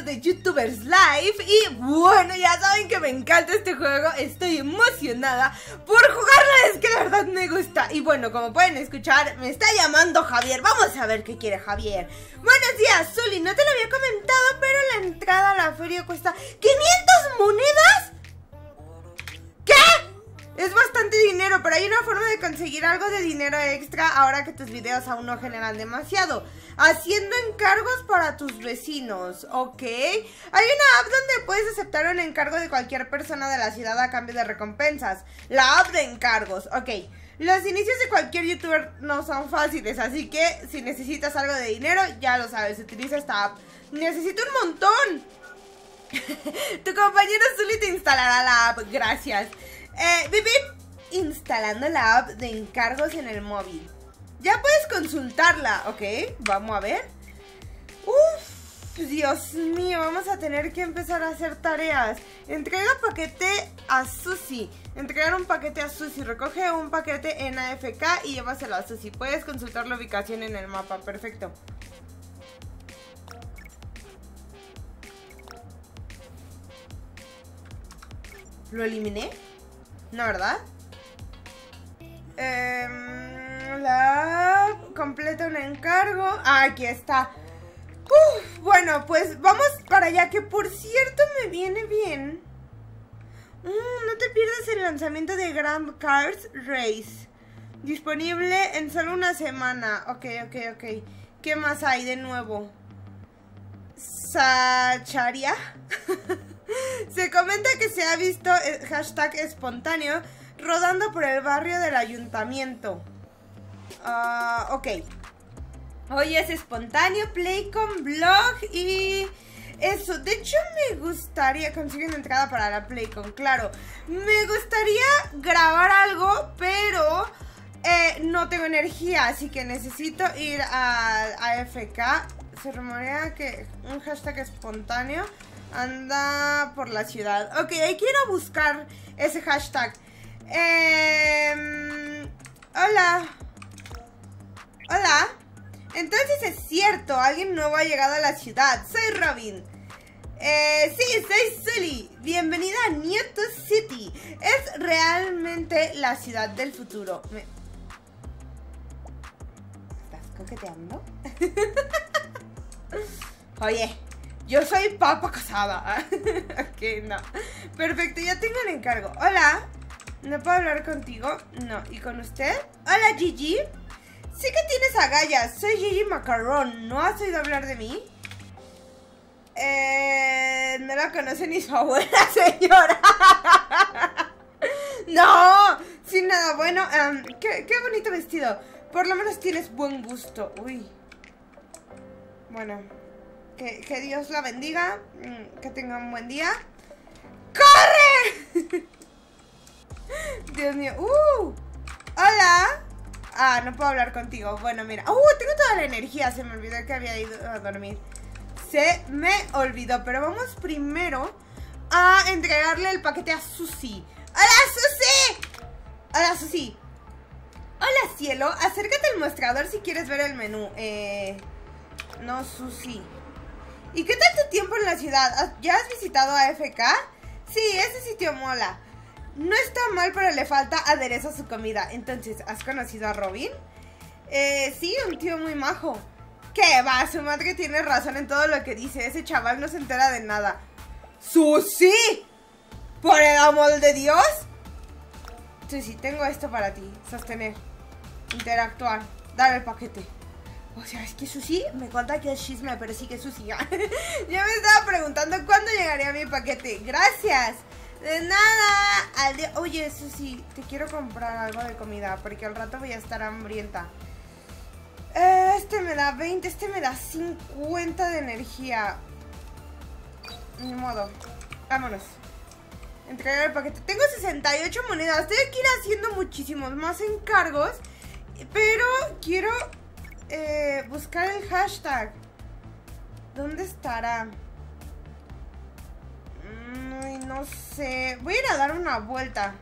de YouTubers Live. Y bueno, ya saben que me encanta este juego. Estoy emocionada por jugarlo, es que la verdad me gusta. Y bueno, como pueden escuchar, me está llamando Javier. Vamos a ver qué quiere Javier. Buenos días, Zuli, no te lo había comentado, pero la entrada a la feria cuesta 500 monedas. ¿Qué? Es bastante dinero, pero hay una forma de conseguir algo de dinero extra ahora que tus videos aún no generan demasiado. Haciendo encargos para tus vecinos, ¿ok? Hay una app donde puedes aceptar un encargo de cualquier persona de la ciudad a cambio de recompensas. La app de encargos, ok. Los inicios de cualquier youtuber no son fáciles, así que si necesitas algo de dinero, ya lo sabes, utiliza esta app. Necesito un montón. Tu compañero Zuli te instalará la app, gracias. Vivir instalando la app de encargos en el móvil. Ya puedes consultarla, ¿ok? Vamos a ver. Uf, Dios mío, vamos a tener que empezar a hacer tareas. Entrega paquete a Susi. Entregar un paquete a Susi. Recoge un paquete en AFK y llévaselo a Susi. Puedes consultar la ubicación en el mapa, perfecto. ¿Lo eliminé? ¿No, verdad? Completa un encargo. Aquí está. Bueno, pues vamos para allá. Que por cierto me viene bien. No te pierdas el lanzamiento de Grand Cars Race. Disponible en solo una semana. Ok. ¿Qué más hay de nuevo? Sacharia. Se comenta que se ha visto el hashtag espontáneo rodando por el barrio del ayuntamiento. Ok. Hoy es espontáneo, Playcon, blog y eso. De hecho me gustaría conseguir una entrada para la Playcon, claro. Me gustaría grabar algo, pero no tengo energía, así que necesito ir a AFK. Se rumorea que un hashtag espontáneo anda por la ciudad. Ok, hay que ir a buscar ese hashtag. Hola. Hola. Entonces es cierto, alguien nuevo ha llegado a la ciudad. Soy Robin. Sí, soy Zuli. Bienvenida a Newt City. Es realmente la ciudad del futuro. ¿Estás coqueteando? Oye, yo soy papa casada. Ok, no. Perfecto, ya tengo el encargo. Hola. ¿No puedo hablar contigo? No. ¿Y con usted? Hola, Gigi. Sí que tienes agallas. Soy Gigi Macarrón. ¿No has oído hablar de mí? No la conoce ni su abuela, señora. No, sin nada. Bueno, qué bonito vestido. Por lo menos tienes buen gusto. Uy. Bueno, que Dios la bendiga. Que tenga un buen día. ¡Corre! Dios mío. Hola. No puedo hablar contigo. Bueno, mira. Tengo toda la energía. Se me olvidó que había ido a dormir. Se me olvidó. Pero vamos primero a entregarle el paquete a Susi. ¡Hola, Susi! Hola, Susi. Hola, cielo. Acércate al mostrador si quieres ver el menú. No, Susi. ¿Y qué tal tu tiempo en la ciudad? ¿Ya has visitado AFK? Sí, ese sitio mola. No está mal, pero le falta aderezo a su comida. Entonces, ¿has conocido a Robin? Sí, un tío muy majo. ¿Qué va? Su madre tiene razón en todo lo que dice. Ese chaval no se entera de nada. ¡Susi! ¡Por el amor de Dios! Susi, tengo esto para ti. Sostener. Interactuar. Dar el paquete. O sea, es que Susi me cuenta que es chisme, pero sí que Susi ya. Yo me estaba preguntando cuándo llegaría mi paquete. ¡Gracias! De nada. Oye, Susi, te quiero comprar algo de comida porque al rato voy a estar hambrienta. Este me da 20, este me da 50 de energía. Ni modo. Vámonos. Entregar el paquete. Tengo 68 monedas. Tengo que ir haciendo muchísimos más encargos. Pero quiero buscar el hashtag. ¿Dónde estará? No sé. Voy a ir a dar una vuelta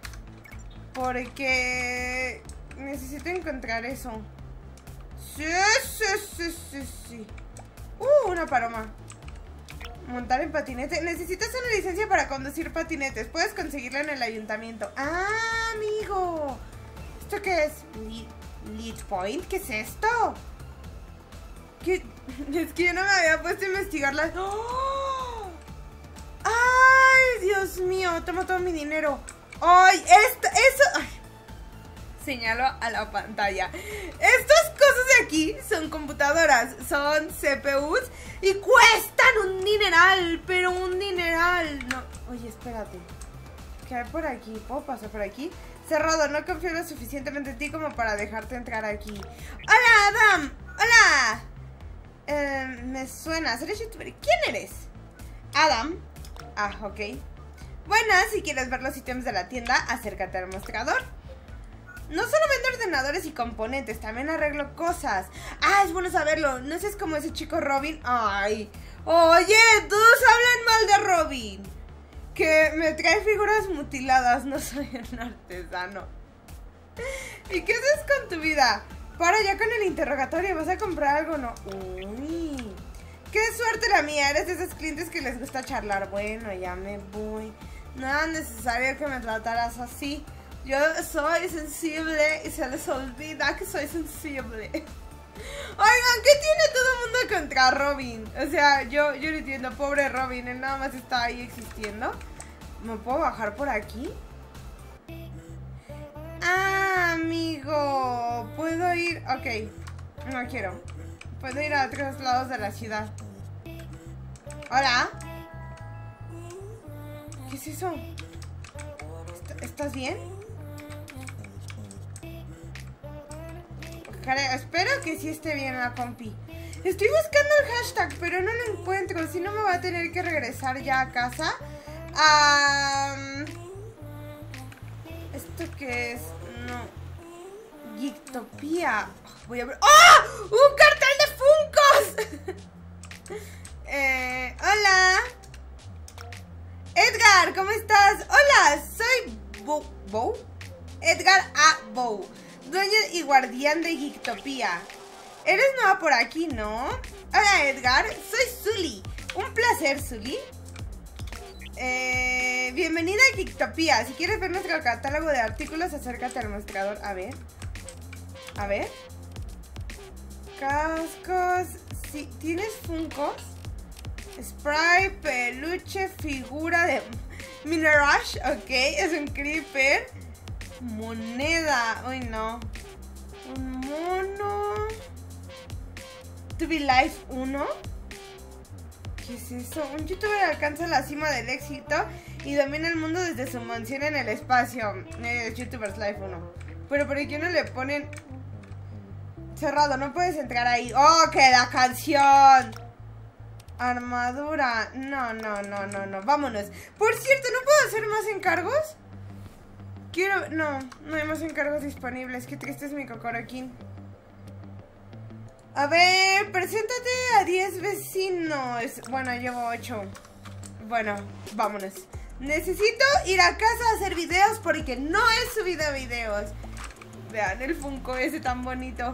porque necesito encontrar eso. Sí. Una paloma. Montar en patinete. Necesitas una licencia para conducir patinetes. Puedes conseguirla en el ayuntamiento. ¡Ah, amigo! ¿Esto qué es? Lead Point. ¿Qué es esto? ¿Qué? Es que yo no me había puesto a investigarla. ¡Oh! ¡Ay, Dios mío! Toma todo mi dinero. ¡Ay! Eso... Ay. Señalo a la pantalla. Estas cosas de aquí son computadoras, son CPUs y cuestan un dineral, pero un dineral. No, oye, espérate. ¿Qué hay por aquí? ¿Puedo pasar por aquí? Cerrado, no confío lo suficientemente en ti como para dejarte entrar aquí. ¡Hola, Adam! ¡Hola! Me suenas, ¿eres youtuber? ¿Quién eres? Adam. Ah, ok. Bueno, si quieres ver los ítems de la tienda, acércate al mostrador. No solo vendo ordenadores y componentes, también arreglo cosas. Ah, es bueno saberlo. No seas como ese chico Robin. Ay, oye, todos hablan mal de Robin. Que me trae figuras mutiladas. No soy un artesano. ¿Y qué haces con tu vida? Para ya con el interrogatorio. ¿Vas a comprar algo o no? Uy, qué suerte la mía. Eres de esos clientes que les gusta charlar. Bueno, ya me voy. No es necesario que me trataras así. Yo soy sensible y se les olvida que soy sensible. Oigan, ¿qué tiene todo el mundo contra Robin? O sea, yo no entiendo, pobre Robin, él nada más está ahí existiendo. ¿Me puedo bajar por aquí? Ah, amigo, puedo ir... Ok, no quiero. Puedo ir a otros lados de la ciudad. Hola. ¿Qué es eso? ¿Estás bien? Espero que sí esté bien la compi. Estoy buscando el hashtag, pero no lo encuentro. Si no, me va a tener que regresar ya a casa. ¿Esto qué es? No. Geektopia. Voy a ver. ¡Oh! ¡Un cartel de Funkos! Hola. Edgar, ¿cómo estás? Hola, soy Bow. Edgar A. Bow, dueño y guardián de Geektopia. Eres nueva por aquí, ¿no? Hola, Edgar. Soy Zully. Un placer, Zully. Bienvenida a Geektopia. Si quieres ver nuestro catálogo de artículos, acércate al mostrador. A ver. A ver. Cascos. Sí, ¿tienes Funkos? Spray, peluche, figura de Minerash. Ok, es un creeper. Moneda. Uy, no. Un mono. To Be Life 1. ¿Qué es eso? Un youtuber alcanza la cima del éxito y domina el mundo desde su mansión en el espacio. YouTubers Life 1. Pero ¿por qué no le ponen cerrado? No puedes entrar ahí. ¡Oh, que la canción! Armadura. No. Vámonos. Por cierto, ¿no puedo hacer más encargos? Quiero... No hay más encargos disponibles. Qué triste es mi cocoroquín. A ver, preséntate a 10 vecinos. Bueno, llevo 8. Bueno, vámonos. Necesito ir a casa a hacer videos porque no he subido videos. Vean el Funko ese tan bonito.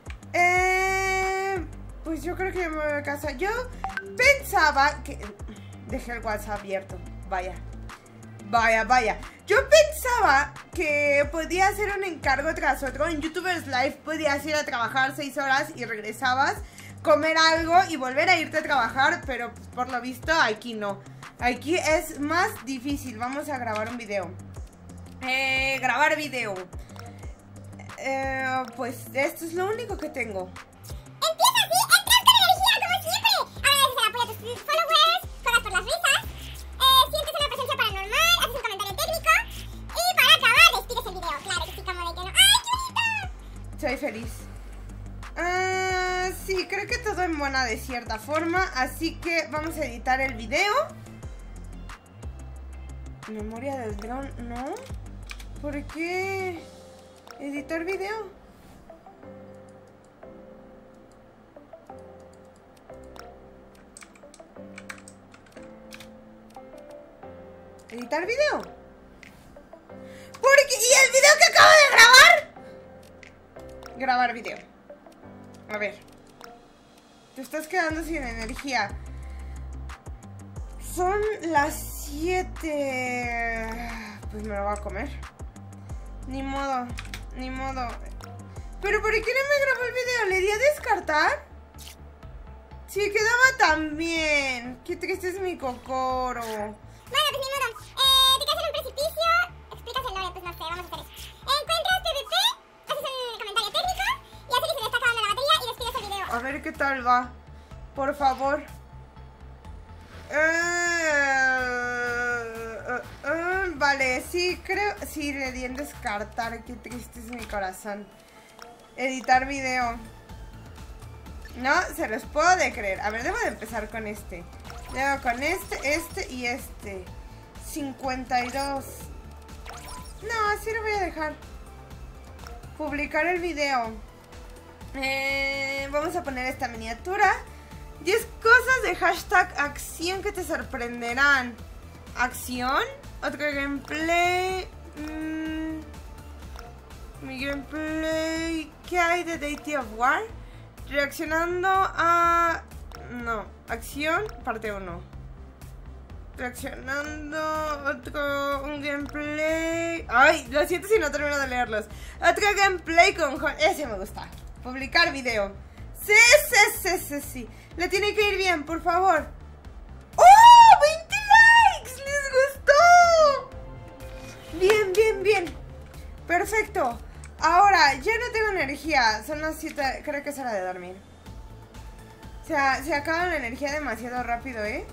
Pues yo creo que ya me voy a casa. Yo pensaba que... Dejé el WhatsApp abierto. Vaya. Yo pensaba que podía hacer un encargo tras otro. En YouTubers Live podías ir a trabajar 6 horas y regresabas, comer algo y volver a irte a trabajar. Pero por lo visto aquí no. Aquí es más difícil. Vamos a grabar un video. Grabar video. Pues esto es lo único que tengo. Empieza así, entras con energía como siempre. Agradeces el apoyo a tus followers, juegas por las risas, sientes una presencia paranormal, haces un comentario técnico y para acabar despides el video. Claro que sí, como de que no. ¡Ay, qué bonito! Soy feliz. Sí, creo que todo en buena de cierta forma. Así que vamos a editar el video. Memoria del dron, ¿no? ¿Por qué? Editar video. Editar video. ¿Por qué? ¿Y el video que acabo de grabar? Grabar video. A ver. Te estás quedando sin energía. Son las 7. Pues me lo voy a comer. Ni modo, ni modo. ¿Pero por qué no me grabó el video? ¿Le di a descartar? Sí, quedaba tan bien. Qué triste es mi cocoro. Bueno, pues ni modo. Te quedas en un precipicio. Explicas el lore, pues no sé, vamos a hacer eso. Encuentras PvP, haces un comentario técnico y así se te está acabando la batería y despides el video. A ver qué tal va. Por favor. Vale, sí, creo. Sí, le di en descartar. Qué triste es mi corazón. Editar video. No, se los puedo de creer. A ver, debo de empezar con este. Luego con este y este. 52. No, así lo voy a dejar. Publicar el video. Vamos a poner esta miniatura. 10 cosas de hashtag acción que te sorprenderán. ¿Acción? Otro gameplay. Mi gameplay. ¿Qué hay de Deity of War? Reaccionando a... No, acción, parte 1. Reaccionando, un gameplay... Ay, lo siento si no termino de leerlos. Otro gameplay con... Ese me gusta. Publicar video. Sí. Le tiene que ir bien, por favor. ¡Oh! ¡20 likes! ¡Les gustó! Bien. Perfecto. Ahora, ya no tengo energía. Son las 7, creo que es hora de dormir. O sea, se acaba la energía demasiado rápido, ¿eh?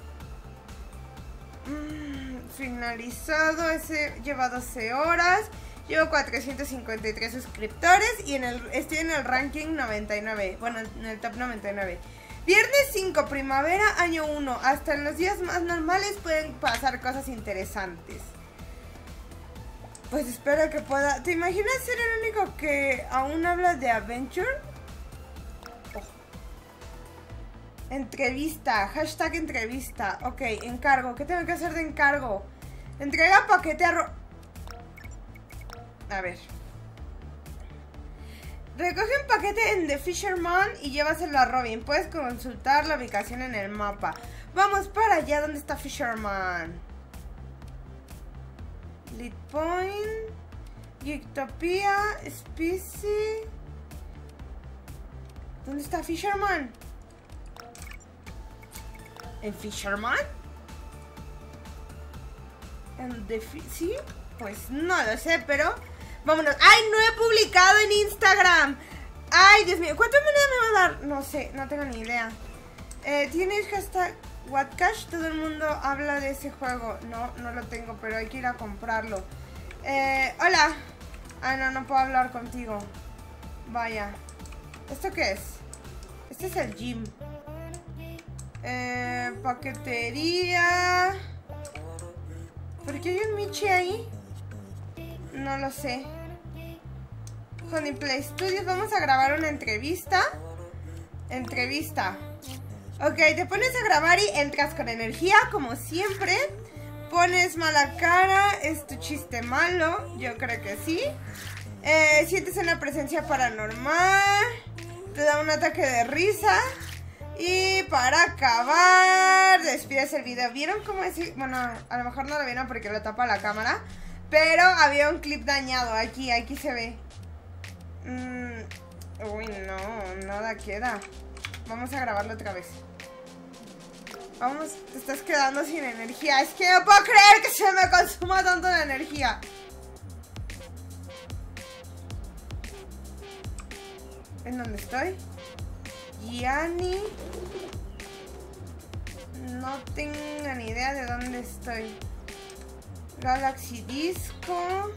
Finalizado, lleva 12 horas. Llevo 453 suscriptores y estoy en el ranking 99. Bueno, en el top 99. Viernes 5, primavera, año 1. Hasta en los días más normales pueden pasar cosas interesantes. Pues espero que pueda... ¿Te imaginas ser el único que aún habla de Adventure? Oh. Entrevista, hashtag entrevista. Ok, encargo, ¿qué tengo que hacer de encargo? Entrega paquete a ver. Recoge un paquete en The Fisherman y llévaselo a Robin. Puedes consultar la ubicación en el mapa. Vamos para allá, ¿dónde está Fisherman? Lead Point, Geektopia, Species. ¿Dónde está Fisherman? ¿En Fisherman? ¿Sí? Pues no lo sé, pero vámonos. ¡Ay, no he publicado en Instagram! ¡Ay, Dios mío! ¿Cuánto moneda me va a dar? No sé, no tengo ni idea. ¿Tienes hashtag Whatcash? Todo el mundo habla de ese juego. No lo tengo, pero hay que ir a comprarlo. Hola. Ah, no puedo hablar contigo. Vaya. ¿Esto qué es? Este es el gym. Paquetería. ¿Por qué hay un Michi ahí? No lo sé. Honey Play Studios. Vamos a grabar una entrevista. Ok, te pones a grabar y entras con energía, como siempre. Pones mala cara. ¿Es tu chiste malo? Yo creo que sí. Sientes una presencia paranormal. Te da un ataque de risa. Y para acabar, despides el video. ¿Vieron cómo es? Bueno, a lo mejor no lo vieron porque lo tapa la cámara, pero había un clip dañado. Aquí se ve. Uy, no, nada queda. Vamos a grabarlo otra vez. Vamos, te estás quedando sin energía. Es que no puedo creer que se me consuma tanto la energía. ¿En dónde estoy? Gianni. No tengo ni idea de dónde estoy. Galaxy Disco.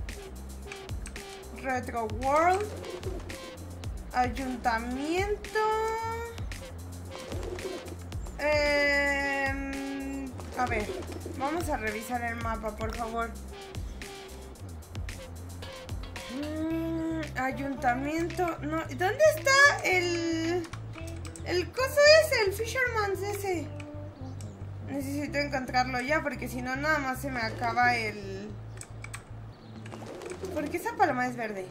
Retro World. Ayuntamiento. A ver, vamos a revisar el mapa, por favor. Ayuntamiento. No, ¿dónde está el coso ese? El Fisherman's ese. Necesito encontrarlo ya, porque si no, nada más se me acaba el... ¿Por qué esa paloma es verde?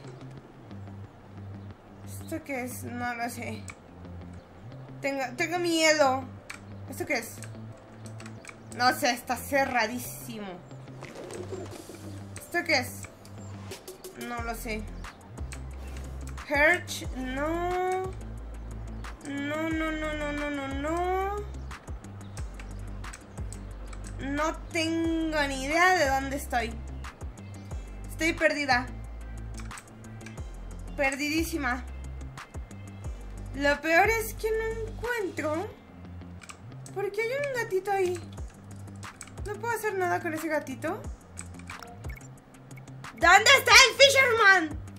¿Esto qué es? No lo sé. Tengo miedo. ¿Esto qué es? No sé, está cerradísimo. ¿Esto qué es? No lo sé. Herch, no. No. No tengo ni idea de dónde estoy. Estoy perdida. Perdidísima. Lo peor es que no encuentro. Porque hay un gatito ahí. No puedo hacer nada con ese gatito. ¿Dónde está el Fisherman?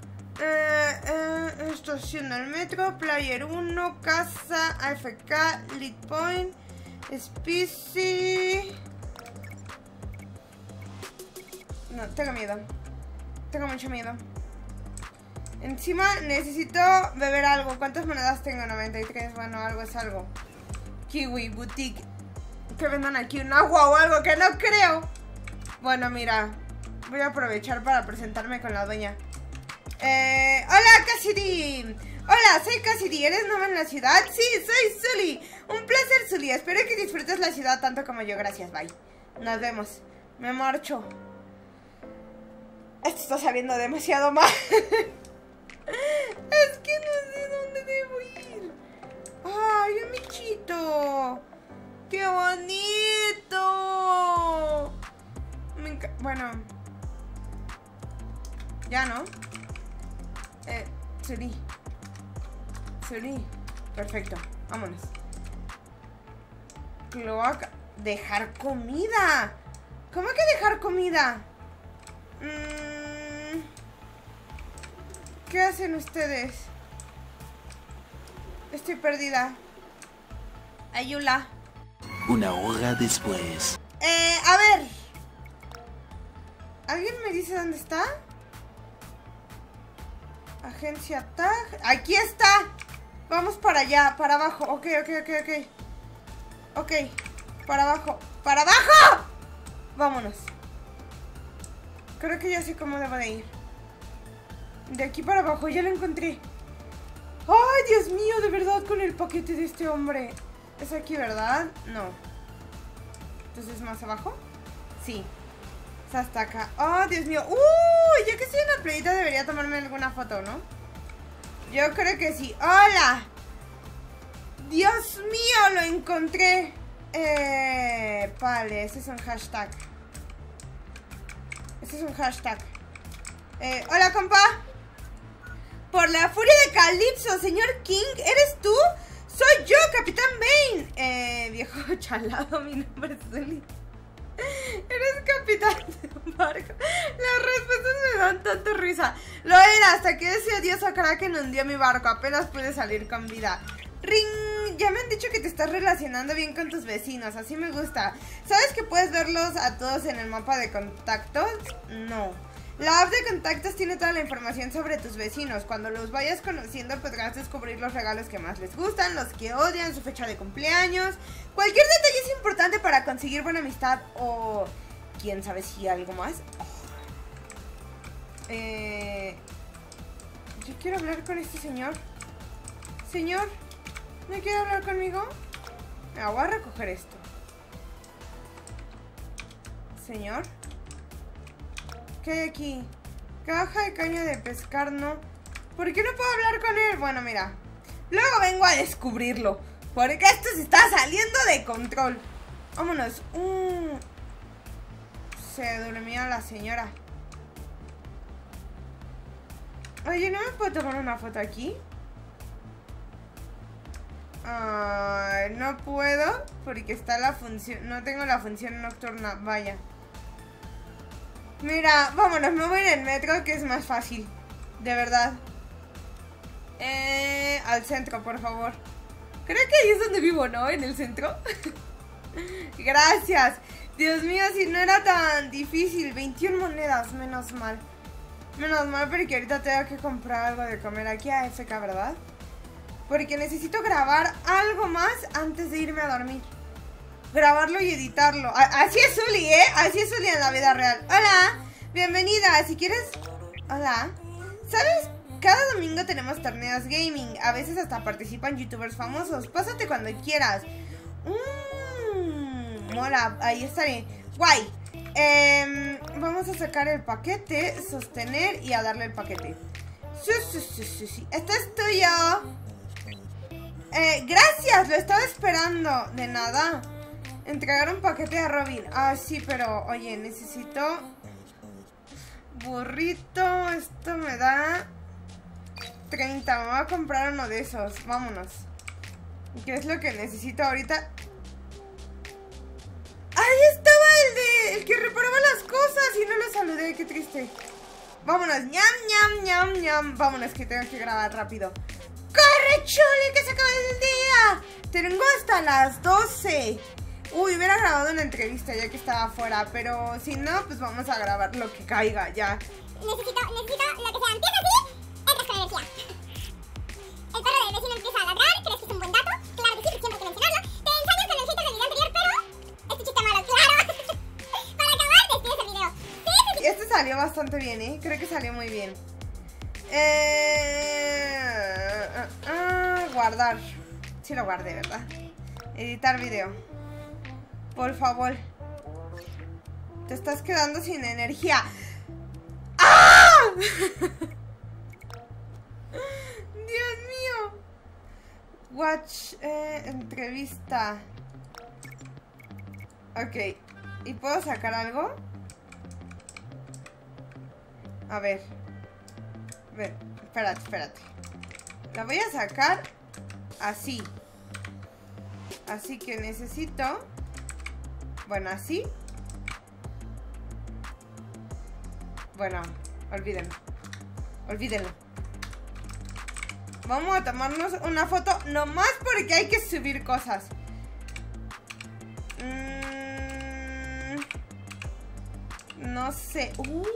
Estación del metro, Player 1, casa, AFK, Lead Point, Spicy. No, tengo miedo. Tengo mucho miedo. Encima necesito beber algo. ¿Cuántas monedas tengo? 93. Bueno, algo es algo. Kiwi, boutique. Que vendan aquí un agua o algo, que no creo. Bueno, mira. Voy a aprovechar para presentarme con la dueña. Hola, Cassidy. Hola, soy Cassidy. ¿Eres nueva en la ciudad? Sí, soy Sully. Un placer, Sully. Espero que disfrutes la ciudad tanto como yo. Gracias, bye. Nos vemos. Me marcho. Esto está sabiendo demasiado mal. Es que no sé dónde debo ir. ¡Ay, un bichito! ¡Qué bonito! Bueno. Ya, ¿no? Sully. Perfecto. Vámonos. Cloaca. Dejar comida. ¿Cómo que dejar comida? ¿Qué hacen ustedes? Estoy perdida. Ayula. Una hora después. A ver. ¿Alguien me dice dónde está? Agencia Tag. ¡Aquí está! Vamos para allá, para abajo. Ok. Ok, para abajo. ¡Para abajo! Vámonos. Creo que ya sé cómo debo de ir. De aquí para abajo, ya lo encontré. ¡Ay, Dios mío! De verdad, con el paquete de este hombre. ¿Es aquí, verdad? No. ¿Entonces más abajo? Sí. Es hasta acá. ¡Oh, Dios mío! Ya que estoy en la playita debería tomarme alguna foto, ¿no? Yo creo que sí. ¡Hola! ¡Dios mío! Lo encontré. Vale, ese es un hashtag. Hola, compa. Por la furia de Calypso, señor King, ¿eres tú? Soy yo, Capitán Bane. Viejo chalado, mi nombre es Sully. Eres capitán de un barco. Las respuestas me dan tanta risa. Lo era hasta que ese odioso Kraken hundió mi barco. Apenas pude salir con vida. Ring, ya me han dicho que te estás relacionando bien con tus vecinos. Así me gusta. ¿Sabes que puedes verlos a todos en el mapa de contactos? No. La app de contactos tiene toda la información sobre tus vecinos. Cuando los vayas conociendo podrás descubrir los regalos que más les gustan, los que odian, su fecha de cumpleaños. Cualquier detalle es importante para conseguir buena amistad o... quién sabe si algo más. Yo quiero hablar con este señor. Señor, ¿no quiere hablar conmigo? Me voy a recoger esto. Señor. ¿Qué hay aquí? Caja de caña de pescar, ¿no? ¿Por qué no puedo hablar con él? Bueno, mira. Luego vengo a descubrirlo. Porque esto se está saliendo de control. Vámonos. Se durmió la señora. Oye, ¿no me puedo tomar una foto aquí? No puedo. Porque está la función... no tengo la función nocturna. Vaya. Mira, vámonos, me voy en el metro, que es más fácil. De verdad. Al centro, por favor. Creo que ahí es donde vivo, ¿no? En el centro. Gracias. Dios mío, si no era tan difícil. 21 monedas, menos mal. Menos mal, porque ahorita tengo que comprar algo de comer aquí a AFK, ¿verdad? Porque necesito grabar algo más antes de irme a dormir. Grabarlo y editarlo. Así es Sully, ¿eh? Así es Sully en la vida real. Hola, bienvenida. Si quieres... Hola. ¿Sabes? Cada domingo tenemos torneos gaming. A veces hasta participan youtubers famosos. Pásate cuando quieras. mola. Ahí está bien. Guay. Vamos a sacar el paquete, sostener y a darle el paquete. Sí. Esto es tuyo. Gracias, lo estaba esperando. De nada. Entregar un paquete a Robin. Ah, sí, pero, oye, necesito... burrito. Esto me da 30. Me voy a comprar uno de esos. Vámonos. ¿Qué es lo que necesito ahorita? ¡Ahí estaba el que reparaba las cosas! Y no lo saludé, qué triste. Vámonos, ñam. Vámonos, que tengo que grabar rápido. ¡Corre, Chuli, que se acaba el día! Tengo hasta las 12. Uy, hubiera grabado una entrevista ya que estaba afuera. Pero si no, pues vamos a grabar lo que caiga ya. Necesito lo que sea. Empieza así, entras con energía. El perro del vecino empieza a ladrar. ¿Crees que es un buen dato? Claro que sí, siempre hay que mencionarlo. Te ensañas con el hate del video anterior, pero... este chiste malo, claro. Para acabar, despides el video. Sí. Este salió bastante bien, ¿eh? Creo que salió muy bien. Guardar. Sí lo guardé, ¿verdad? Editar video. Por favor. Te estás quedando sin energía. ¡Ah! Dios mío. Watch. Entrevista. Ok. ¿Y puedo sacar algo? A ver. Espérate. La voy a sacar así. Así que necesito... bueno, así. Bueno, olvídenlo. Vamos a tomarnos una foto nomás porque hay que subir cosas. No sé.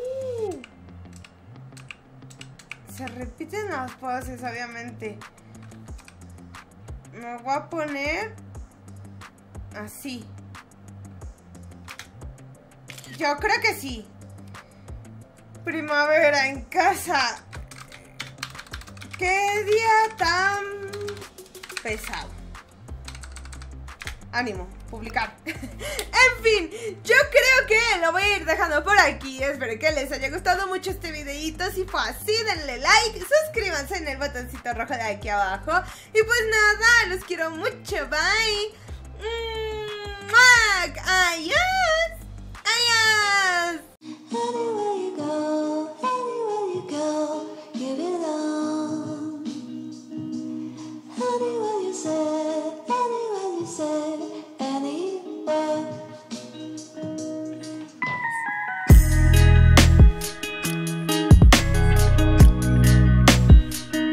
Se repiten las poses, obviamente. Me voy a poner así. Yo creo que sí. Primavera en casa. Qué día tan pesado. Ánimo, publicar. En fin, yo creo que lo voy a ir dejando por aquí. Espero que les haya gustado mucho este videito. Si fue así, denle like, suscríbanse en el botoncito rojo de aquí abajo. Y pues nada, los quiero mucho. Bye. Adiós.